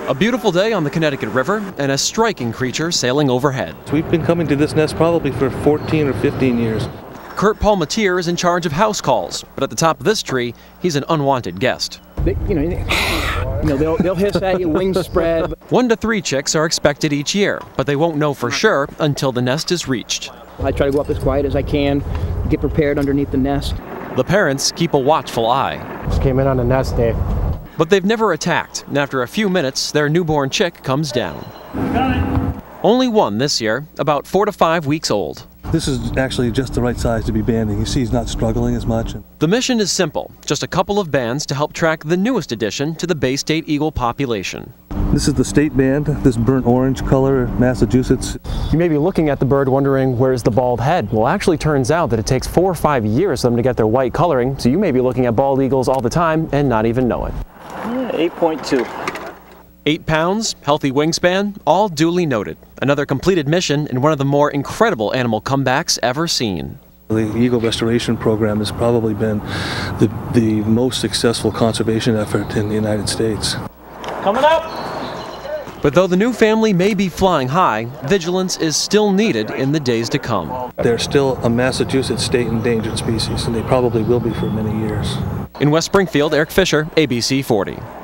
A beautiful day on the Connecticut River and a striking creature sailing overhead. We've been coming to this nest probably for 14 or 15 years. Kurt Palmatier is in charge of house calls, but at the top of this tree, he's an unwanted guest. They'll hiss at you, wings spread. 1 to 3 chicks are expected each year, but they won't know for sure until the nest is reached. I try to go up as quiet as I can, get prepared underneath the nest. The parents keep a watchful eye. Just came in on the nest day. But they've never attacked, and after a few minutes, their newborn chick comes down. Only one this year, about 4 to 5 weeks old. This is actually just the right size to be banding. You see he's not struggling as much. The mission is simple, just a couple of bands to help track the newest addition to the Bay State eagle population. This is the state band, this burnt orange color, Massachusetts. You may be looking at the bird wondering where's the bald head. Well, it actually turns out that it takes 4 or 5 years for them to get their white coloring, so you may be looking at bald eagles all the time and not even know it. 8.2. 8 pounds, healthy wingspan, all duly noted. Another completed mission and one of the more incredible animal comebacks ever seen. The Eagle Restoration Program has probably been the most successful conservation effort in the United States. Coming up! But though the new family may be flying high, vigilance is still needed in the days to come. They're still a Massachusetts state endangered species, and they probably will be for many years. In West Springfield, Eric Fisher, ABC 40.